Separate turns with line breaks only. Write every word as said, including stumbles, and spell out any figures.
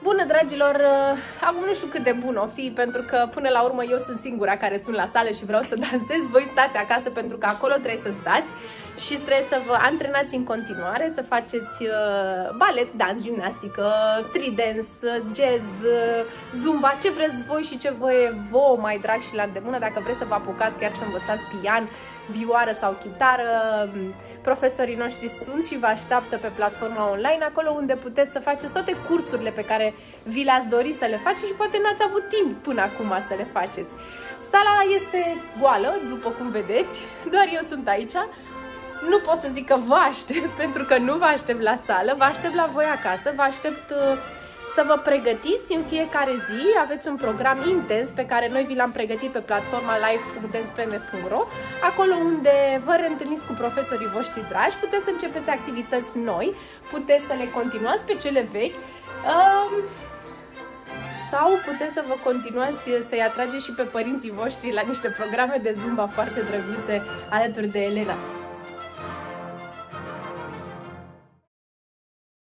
Bună, dragilor! Acum nu știu cât de bun o fi, pentru că până la urmă eu sunt singura care sunt la sală și vreau să dansez. Voi stați acasă pentru că acolo trebuie să stați și trebuie să vă antrenați în continuare, să faceți uh, balet, dans, gimnastică, street dance, jazz, uh, zumba, ce vreți voi și ce vă e vouă mai drag și la îndemână. Dacă vreți să vă apucați chiar să învățați pian, vioară sau chitară, profesorii noștri sunt și vă așteaptă pe platforma online, acolo unde puteți să faceți toate cursurile pe care vi le-ați dori să le faceți și poate n-ați avut timp până acum să le faceți. Sala este goală, după cum vedeți, doar eu sunt aici. Nu pot să zic că vă aștept, pentru că nu vă aștept la sală, vă aștept la voi acasă, vă aștept să vă pregătiți în fiecare zi. Aveți un program intens pe care noi vi l-am pregătit pe platforma live punct danceblendet punct ro, acolo unde vă reîntâlniți cu profesorii voștri dragi, puteți să începeți activități noi, puteți să le continuați pe cele vechi, um, sau puteți să vă continuați să-i atrageți și pe părinții voștri la niște programe de zumba foarte drăguțe alături de Elena.